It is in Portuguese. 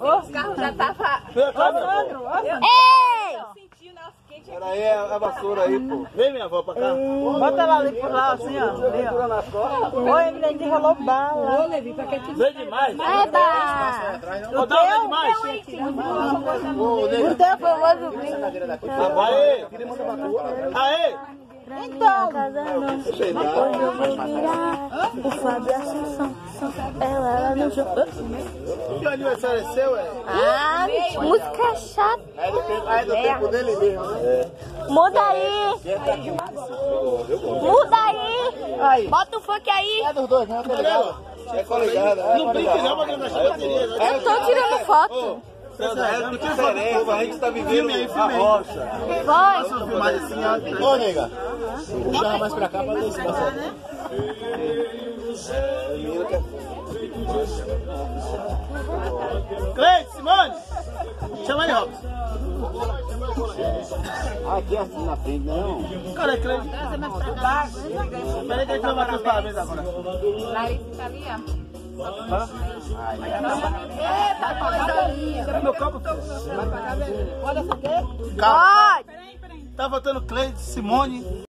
Os carros já estavam... Ei! Pera aí, a vassoura aí, pô. Vem, minha avó, pra cá. Bota ela ali por lá, assim, ó. Oi, menino, rolou bala. Vem demais. Eba! Ô, dá, vem demais. O teu foi o outro. Aê! Aê! Então, hoje eu vou virar o Fábio e a Assunção. Ela no jogo. Que aniversário é seu, é? Ah, música chata. É do tempo dele mesmo, né? Muda aí. Muda aí. Bota o funk aí. É dos dois, né? Tá ligado? É coligada. Não brinque não, porque não vai bateria. Eu tô tirando foto. É diferente, a gente tá vivendo a rocha. Foi. Ô, nega, puxa mais pra cá pra ver se passa. Cleide, Simone! Chama ele, Robson. Aqui assim na frente, não? Cadê Cleide? Peraí que a gente vai bater os parabéns agora. Larissa tá ali, ó. Cadê meu copo? Pode acender? Calma. Tá votando Cleide, Simone.